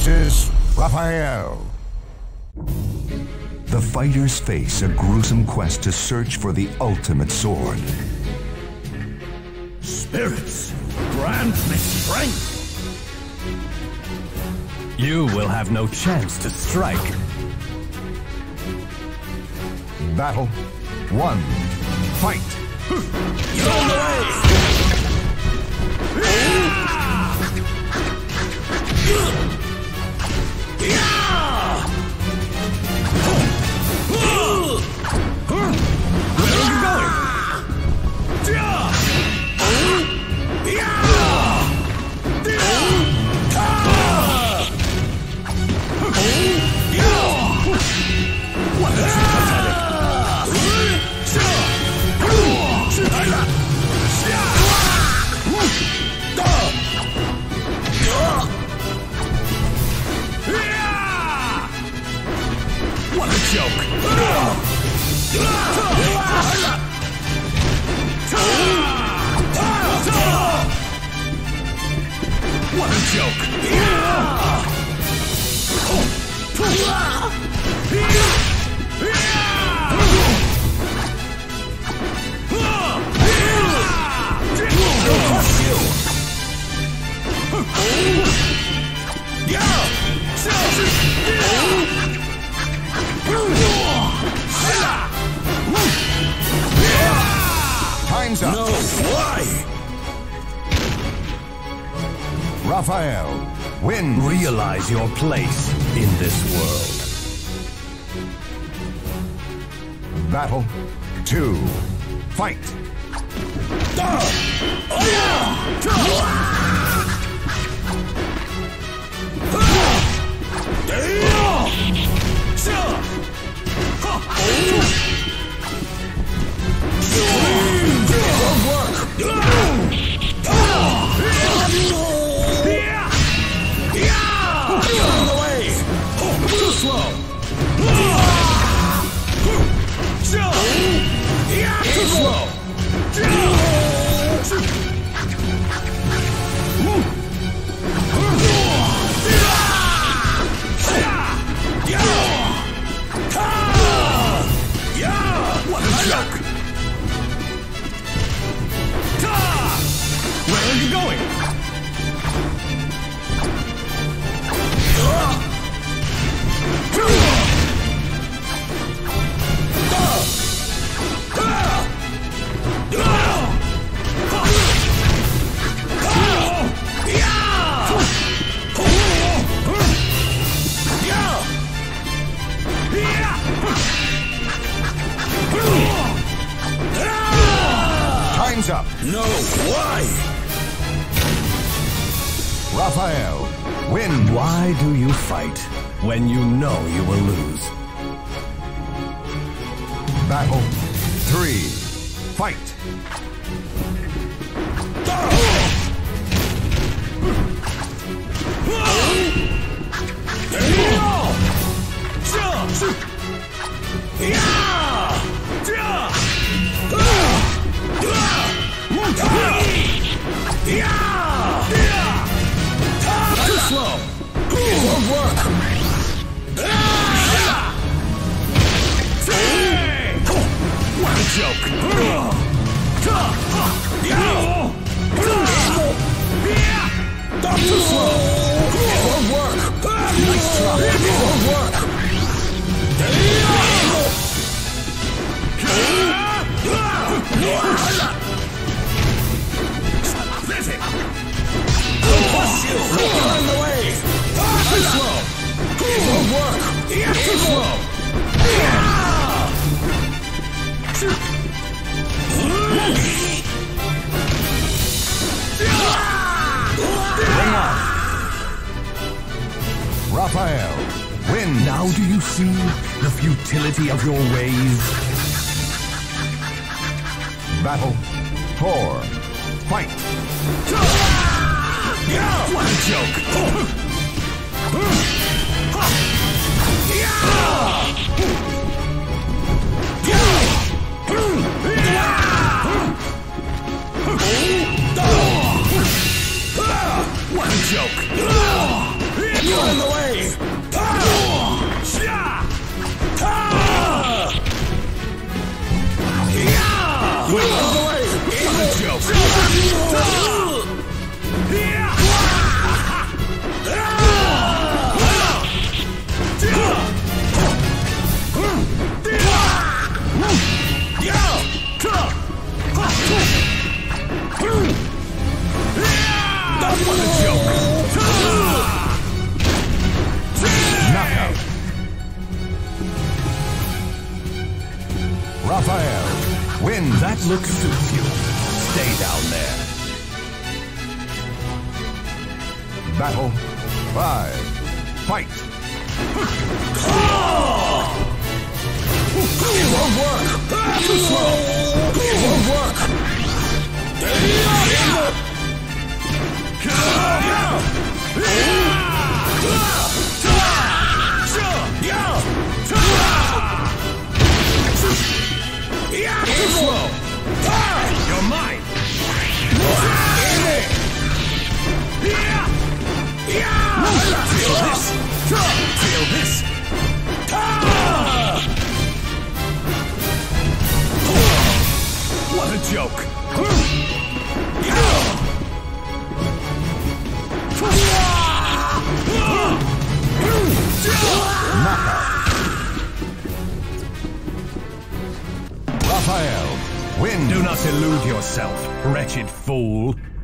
versus Raphael. The fighters face a gruesome quest to search for the ultimate sword. Spirits, grant me strength! You will have no chance to strike. Battle 1. Fight! Get on the way! Where are you going? What is pathetic? What a joke! What a joke! Time's up. No, why? Raphael wins. Realize your place in this world. Battle 2. Fight! Too slow! Too slow! What a joke! Where are you going? Time's up. No, why? Raphael wins. Why do you fight when you know you will lose? Battle 3. Fight! Too slow! It won't work! What a joke! Too slow! It won't work! Nice try! It won't work! Pathetic! I'll bust you! On the way! Too slow! It won't work! Too slow! Ring off. Raphael wins. Now do you see the futility of your ways? Battle 4. Fight! What a joke! What a joke! You're in the way! look suits you. Stay down there. Battle 5. Fight! It won't work! Too slow! It won't work! Too slow! You're mine! Feel this! Feel this! What a joke! Knockout. Raphael wins. Do not delude yourself, wretched fool.